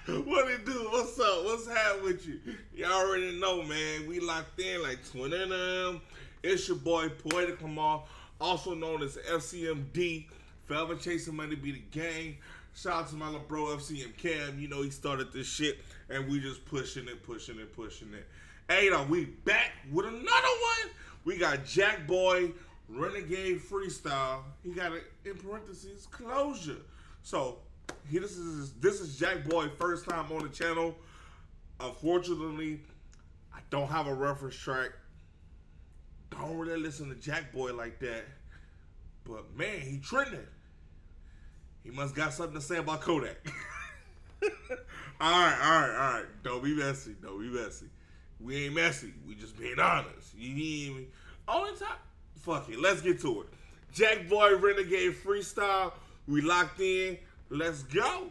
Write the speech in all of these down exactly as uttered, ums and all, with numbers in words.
What it do? What's up? What's happening with you? You already know, man. We locked in like twenty of them. It's your boy, Poetic Lamar, also known as F C M D. Forever Chasing Money Be the Gang. Shout out to my little bro, F C M Cam. You know, he started this shit, and we just pushing it, pushing it, pushing it. Hey, though, we back with another one. We got Jackboy, Renegade Freestyle. He got it in parentheses, closure. So, he, this is this is Jackboy first time on the channel. Unfortunately, I don't have a reference track. Don't really listen to Jackboy like that. But man, he trending. He must got something to say about KODAK. Alright, alright, alright. Don't be messy. Don't be messy. We ain't messy. We just being honest. You hear me? On top. Fuck it. Let's get to it. Jackboy, Renegade Freestyle. We locked in. Let's go.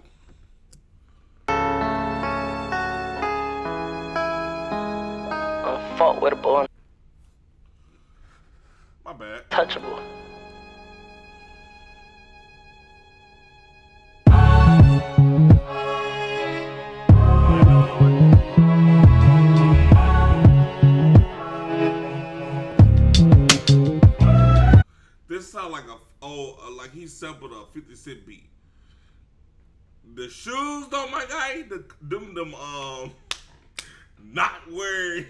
I fought with a boy. My bad. Touchable. This sound like a oh uh, like he sampled a fifty cent beat. The shoes though, my guy, the them them um not wearing.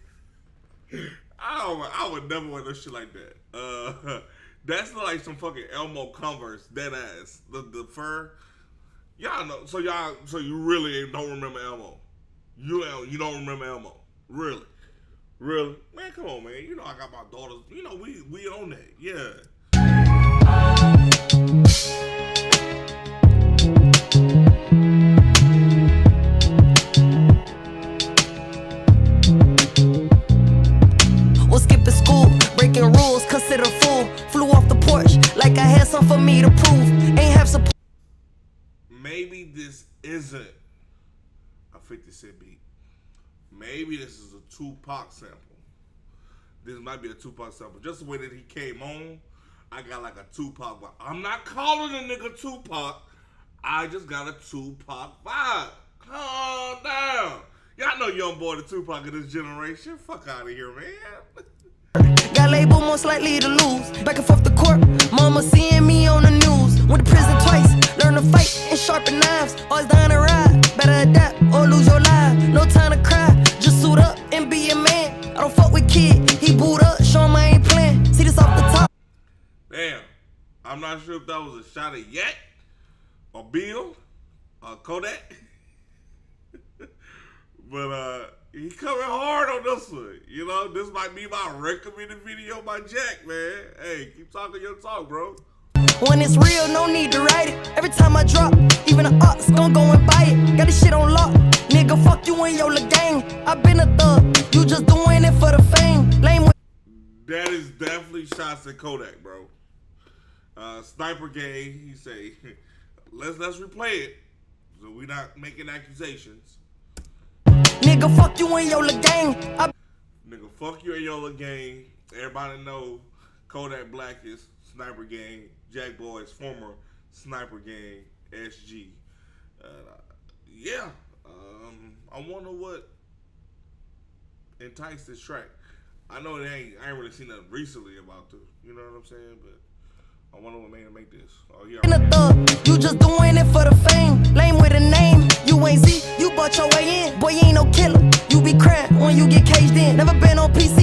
I don't, I would never wear no shit like that. Uh, that's like some fucking Elmo Converse, dead ass. The the fur, y'all know. So y'all, so you really don't remember Elmo? You you don't remember Elmo? Really? Really? Man, come on, man. You know I got my daughters. You know we we own that. Yeah. Was skipping school, breaking rules, consider fool. Flew off the porch like I had something for me to prove. Ain't have support. Maybe this isn't a fifty cent beat. Maybe this is a Tupac sample. This might be a Tupac sample. Just the way that he came on, I got like a Tupac vibe. I'm not calling a nigga Tupac. I just got a Tupac vibe. Calm down. Y'all know young boy the Tupac of this generation. Fuck out of here, man. Got labeled most likely to lose. Back and forth the court. Mama seeing me on the news. Went to prison twice. Learn to fight and sharpen knives. Always down to ride. Better adapt or lose your life. No time to cry. Just suit up and be a man. I don't fuck with kid. He boot up. Show him I ain't playing. See this off the top. Damn. I'm not sure if that was a shot at Yak or Bill or KODAK. But uh, he coming hard on this one. You know, this might be my recommended video by Jack, man. Hey, keep talking your talk, bro. When it's real, no need to write it. Every time I drop, even an ox gon' go and buy it. Got this shit on lock. Nigga, fuck you and your little gang. I been a thug. You just doing it for the fame. Lame with that is definitely shots at KODAK, bro. Uh, Sniper Gang, he say, let's let's replay it. So we not making accusations. Nigga, fuck you and your little gang. I Nigga, fuck you and your little gang. Everybody know KODAK Black is Sniper Gang. Jackboy's former Sniper Gang, S G. Uh, yeah. Um, I wonder what enticed this track. I know it ain't, I ain't really seen nothing recently about this. You know what I'm saying? But I wonder what made him make this. Oh, yeah. been a thug. You just doing it for the fame. Lame with a name. You ain't Z. You bought your way in. Boy, you ain't no killer. You be crying when you get caged in. Never been on P C.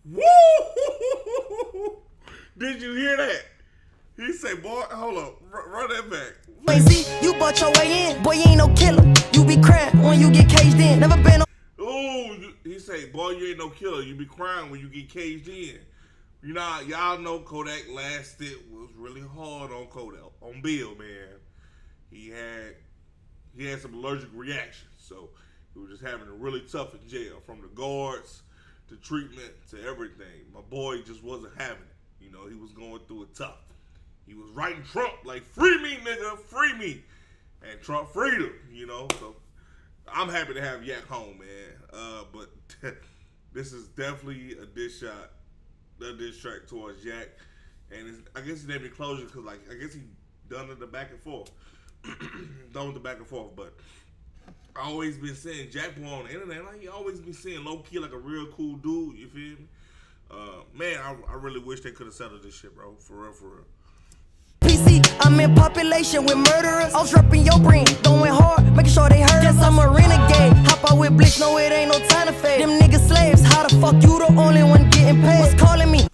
Woo! Did you hear that? He said, boy, hold up. R run that back. You ain't Z. You bought your way in. Boy, you ain't no killer. You be crying when you get caged in. Never been on. Ooh, he say, boy, you ain't no killer. You be crying when you get caged in. You know, y'all know KODAK last stint was really hard on KODAK, on Bill, man. He had he had some allergic reactions, so he was just having it really tough in jail, from the guards to treatment to everything. My boy just wasn't having it. You know, he was going through it tough. He was writing Trump like, free me, nigga, free me. And Trump freed him, you know. So I'm happy to have Yak home, man. Uh, but this is definitely a diss shot. The diss track towards Jack, and it's, I guess he named it closure because, like, I guess he done it the back and forth, done with the back and forth. But I always been seeing Jackboy on the internet. Like, he always been seeing low key like a real cool dude. You feel me? Uh, man, I, I really wish they could have settled this shit, bro. For real, for real. P C, I'm in population with murderers. I was repping your brain, going hard, making sure they heard. Guess I'm a renegade. Hop out with Blitz, no, it ain't no time to fade. Them niggas slaves, how the fuck you the only one getting paid? What's calling me?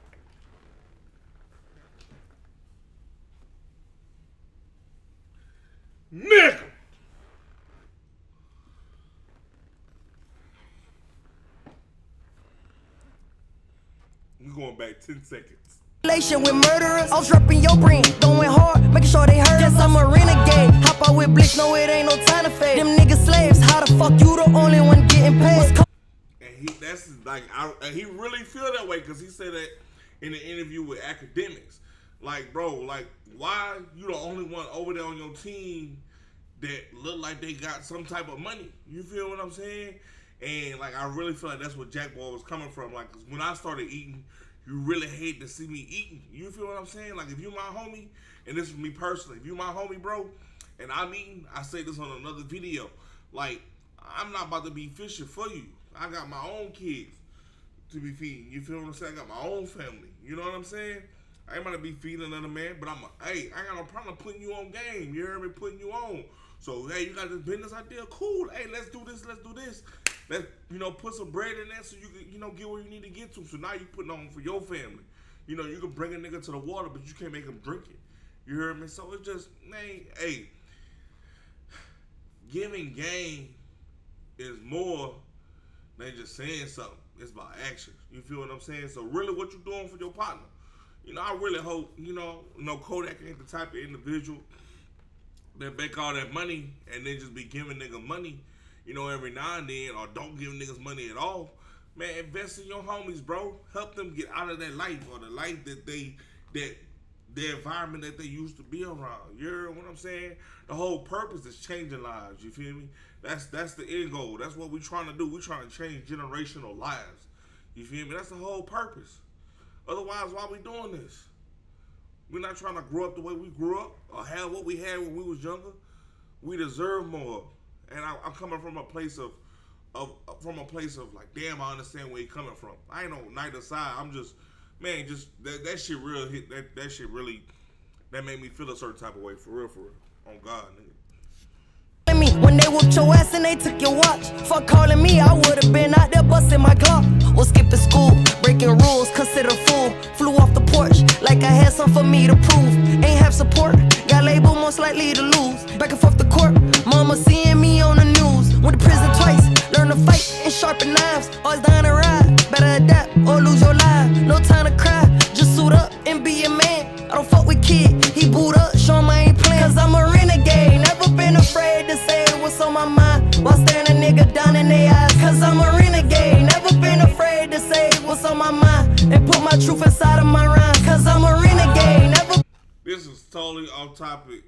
Nigga! You going back ten seconds. With murderers, I was repping your brain, going hard, making sure they heard. Guess I'm a renegade. Hop out with Blitz, no, it ain't no time to fade. Them niggas slaves, how the fuck you the only one getting paid? And he, that's like, I, and he really feel that way because he said that in an interview with Academics. Like, bro, like, why you the only one over there on your team that look like they got some type of money? You feel what I'm saying? And like, I really feel like that's what Jackboy was coming from. Like, 'cause when I started eating, you really hate to see me eating. You feel what I'm saying? Like, if you my homie, and this is me personally, if you my homie, bro, and I'm eating, I say this on another video, like, I'm not about to be fishing for you. I got my own kids to be feeding. You feel what I'm saying? I got my own family. You know what I'm saying? I ain't about to be feeding another man, but I'm a, hey, I got no problem putting you on game. You heard me? Putting you on. So, hey, you got this business idea? Cool. Hey, let's do this. Let's do this. Let's, you know, put some bread in there so you can, you know, get where you need to get to. So now you putting on for your family. You know, you can bring a nigga to the water, but you can't make him drink it. You heard me? So it's just, man, hey, giving game is more than just saying something. It's about action. You feel what I'm saying? So really what you doing for your partner? You know, I really hope, you know, you know, Kodak ain't the type of individual that make all that money and then just be giving nigga money, you know, every now and then, or don't give niggas money at all. Man, invest in your homies, bro. Help them get out of that life, or the life that they, that the environment that they used to be around. You hear what I'm saying? The whole purpose is changing lives, you feel me? That's that's the end goal. That's what we're trying to do. We're trying to change generational lives. You feel me? That's the whole purpose. Otherwise, why we doing this? We're not trying to grow up the way we grew up or have what we had when we was younger. We deserve more. And I, I'm coming from a place of, of, from a place of like, damn, I understand where you're coming from. I ain't on neither side. I'm just, man, just that, that shit real hit. That that shit really, that made me feel a certain type of way. For real, for real. On God, nigga. When they whooped your ass and they took your watch, fuck calling me, I would've been out there busting my Glock. Or skipping school, breaking rules, consider fool. Flew off the porch like I had something for me to prove. Ain't have support, got labeled most likely to lose. Back and forth the court, mama seeing me on the news. Went to prison twice, learned to fight and sharpen knives. Always down to ride, better adapt or lose your life. No time to cry, just suit up and be a man. I don't fuck with kid, he boot up, show him I ain't playing. Cause I'm a renegade, never been afraid to say what's on my mind while staring a nigga down in their eyes. Cause I'm a renegade, never been afraid to say what's on my mind and put my truth inside of my rhyme. Cause I'm a renegade, never. This is totally off topic.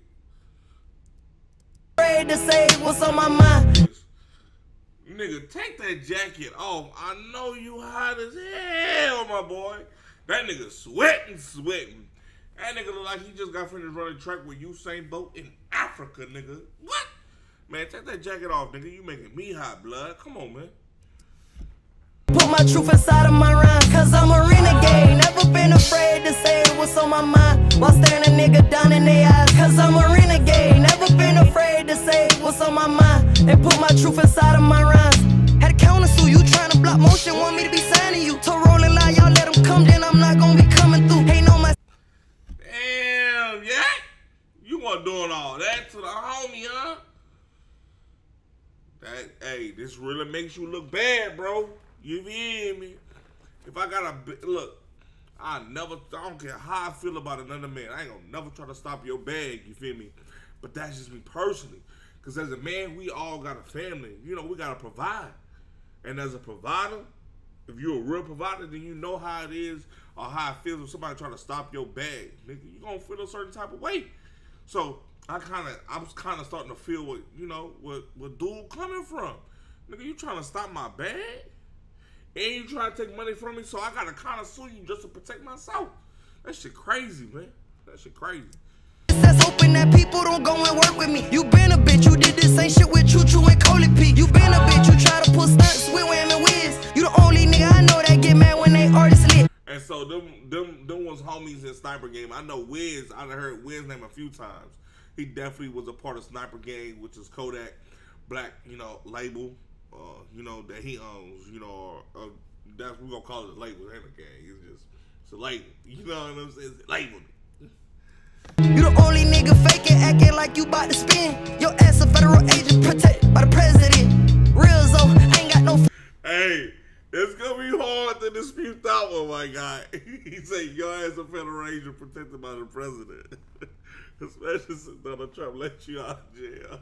Afraid to say what's on my mind. Nigga, take that jacket off. I know you hot as hell, my boy. That nigga sweating, sweating. That nigga look like he just got finished running track with Usain Bolt in Africa, nigga. What? Man, take that jacket off, nigga. You making me hot, blood. Come on, man. Put my truth inside of my rhyme. Cause I'm a renegade, never been afraid to say what's on my mind while staring a nigga down in their eyes. Cause I'm a renegade, never been afraid to say what's on my mind and put my truth inside of my rhymes. Had to counter sue you, trying to block motion, want me to be signing you. To rolling line, y'all let them come, then I'm not gonna be coming through. Ain't no my. Damn, yeah? You want doing all that to the homie, huh? That, hey, this really makes you look bad, bro. You feel me? If I got a, look, I never, I don't care how I feel about another man. I ain't gonna never try to stop your bag, you feel me? But that's just me personally. Because as a man, we all got a family. You know, we got to provide. And as a provider, if you're a real provider, then you know how it is or how it feels when somebody trying to stop your bag. Nigga, you gonna feel a certain type of way. So, I kind of, I was kind of starting to feel what, you know, what, what dude coming from. Nigga, you trying to stop my bag? And you trying to take money from me, so I got to kind of sue you just to protect myself. That shit crazy, man. That shit crazy. That's hoping that people don't go and work with me. You been a bitch. You did this same shit with Choo Choo and Coley P. You been a bitch. You try to pull stunts with Wham and Wiz. You the only nigga I know that get mad when they artists lit. And so them them them was homies in Sniper Game. I know Wiz. I done heard Wiz name a few times. He definitely was a part of Sniper Gang, which is KODAK, black, you know, label, uh, you know, that he owns. You know, uh, that's we gonna call it a label. It ain't a gang. It's just it's a label. You know what I'm saying? It's labeled. You the only nigga faking, acting like you bout to spin. Your ass a federal agent protected by the president. Real Zo, ain't got no. Hey, it's gonna be hard to dispute that one, my guy. He said your ass a federal agent protected by the president. Especially since Donald Trump let you out of jail.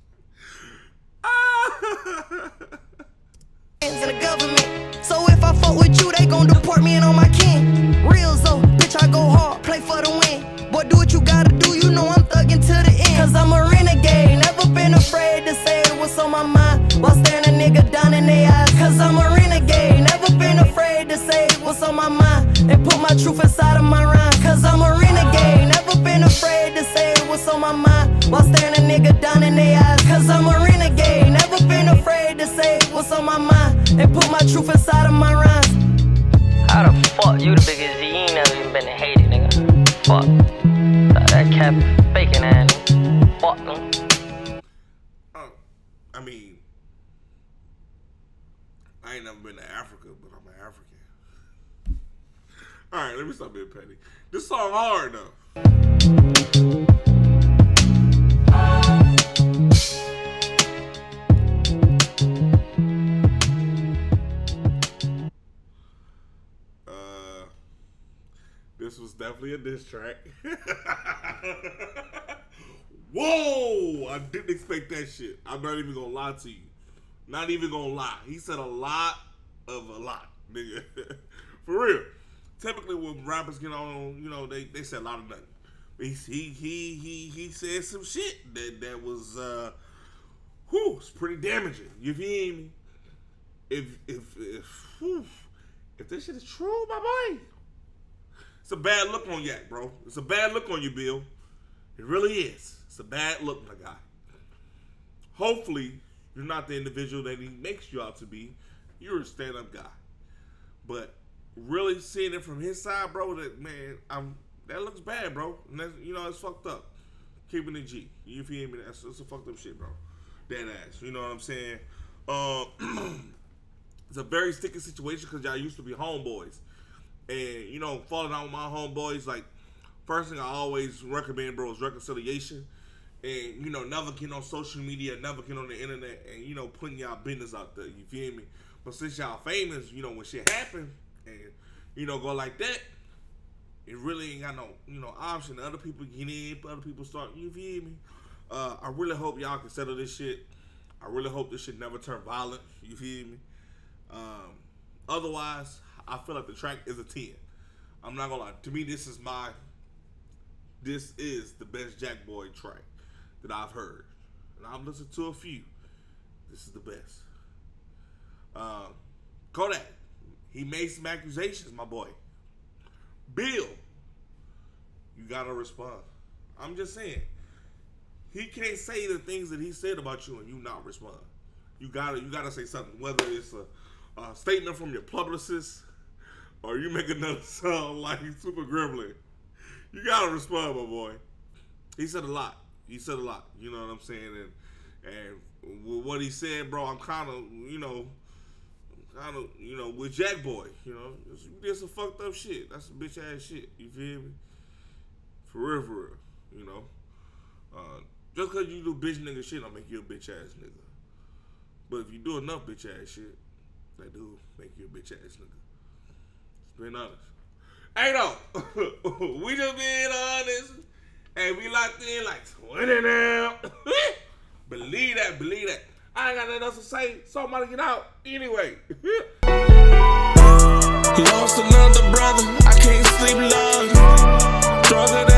To the government. So if I fuck with you, they gon' deport me and on my kin. Real Zo, bitch, I go hard, play for the win. Boy, do what you gotta do, you know I'm thuggin' to the end. Cause I'm a renegade, never been afraid to say what's on my mind while staring a nigga down in their eyes. Cause I'm a renegade, never been afraid to say what's on my mind and put my truth inside of my rhymes. Cause I'm a renegade, never been afraid to say what's on my mind while staring a nigga down in their eyes. Cause I'm a renegade, never been afraid to say what's on my mind and put my truth inside of my rhymes. How the fuck you the biggest Z? You ain't never even been to Haiti, nigga. Fuck. That cap faking ass. Fuck them. Uh, I mean, I ain't never been to Africa, but I'm an African. Alright, let me stop being petty. This song hard though. This was definitely a diss track. Whoa! I didn't expect that shit. I'm not even gonna lie to you. Not even gonna lie. He said a lot of a lot, nigga. For real. Typically when rappers get on, you know, they, they say a lot of nothing. He he he he, he said some shit that, that was uh whew, it's pretty damaging. You feel me? If if if whew, if this shit is true, my boy. It's a bad look on Yak, bro. It's a bad look on you, Bill. It really is. It's a bad look, my guy. Hopefully, you're not the individual that he makes you out to be. You're a stand-up guy. But really seeing it from his side, bro, that man, I'm that looks bad, bro. And that's, you know, it's fucked up. Keeping it G. You feel me? That's, that's a fucked up shit, bro. Dead ass. You know what I'm saying? Uh, it's a very sticky situation because y'all used to be homeboys. And, you know, falling out with my homeboys, like, first thing I always recommend, bro, is reconciliation. And, you know, never get on social media, never get on the internet, and, you know, putting y'all business out there, you feel me? But since y'all famous, you know, when shit happen, and, you know, go like that, it really ain't got no, you know, option. Other people get in, other people start, you feel me? Uh, I really hope y'all can settle this shit. I really hope this shit never turn violent, you feel me? Um, otherwise, I feel like the track is a ten. I'm not gonna lie. To me, this is my, this is the best Jackboy track that I've heard. And I've listened to a few. This is the best. Um, KODAK, he made some accusations, my boy. Bill, you gotta respond. I'm just saying, he can't say the things that he said about you and you not respond. You gotta, you gotta say something. Whether it's a, a statement from your publicist, or you make another song like Super Gremlin. You gotta respond, my boy. He said a lot. He said a lot. You know what I'm saying? And and with what he said, bro, I'm kind of, you know, kind of, you know, with Jackboy, you know, you did some fucked up shit. That's some bitch ass shit. You feel me? For real, for real. You know, uh, just cause you do bitch nigga shit, don't make you a bitch ass nigga. But if you do enough bitch ass shit, that do make you a bitch ass nigga. Being honest. Hey, no. We just being honest. And we locked in like twenty now. Believe that, believe that. I ain't got nothing else to say, so I'm about to get out. Anyway. Lost another brother, I can't sleep, love. Drugs